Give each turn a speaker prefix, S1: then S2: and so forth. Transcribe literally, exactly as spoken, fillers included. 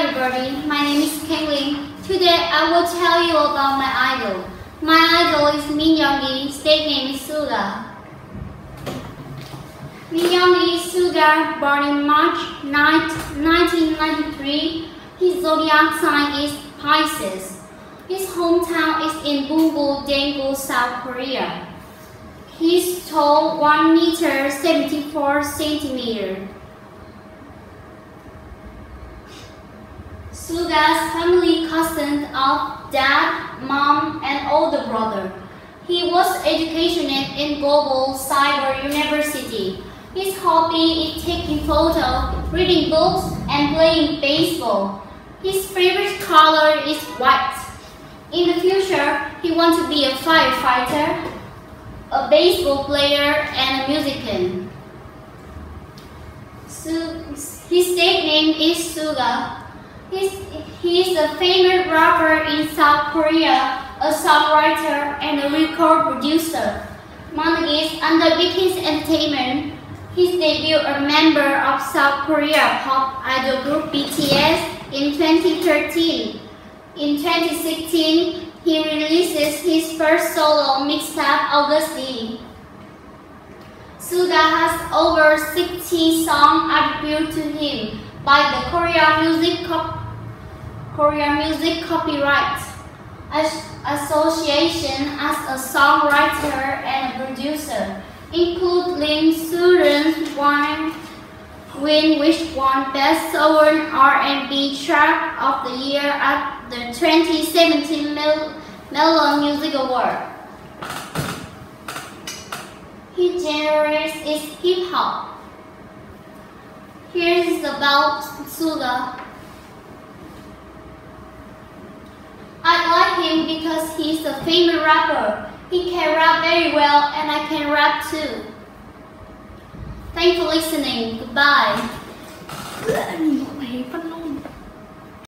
S1: everybody, my name is Khanh. Today I will tell you about my idol. My idol is Min Young-gi, stage name is Suga. Min Young-gi is Suga, born in March ninth, nineteen ninety-three. His zodiac sign is Pisces. His hometown is in Bungu, Daegu, South Korea. He's tall one meter seventy-four centimeters. Suga's family consisted of dad, mom, and older brother. He was educated in Global Cyber University. His hobby is taking photos, reading books, and playing baseball. His favorite color is white. In the future, he wants to be a firefighter, a baseball player, and a musician. His stage name is Suga. He's, he is a famous rapper in South Korea, a songwriter, and a record producer. Monogist under B T S Entertainment. He debuted a member of South Korea pop idol group B T S in twenty thirteen. In twenty sixteen, he releases his first solo mixtape, August. Suga has over sixty songs attributed to him by the Korea Music, Co Korea Music Copyright Association as a songwriter and a producer, including Students Wine Win, which won Best Southern R and B Track of the Year at the twenty seventeen Mel Melon Music Award. His genre is hip hop. Here is about Suga. I like him because he's a famous rapper. He can rap very well, and I can rap too. Thanks for listening. Goodbye.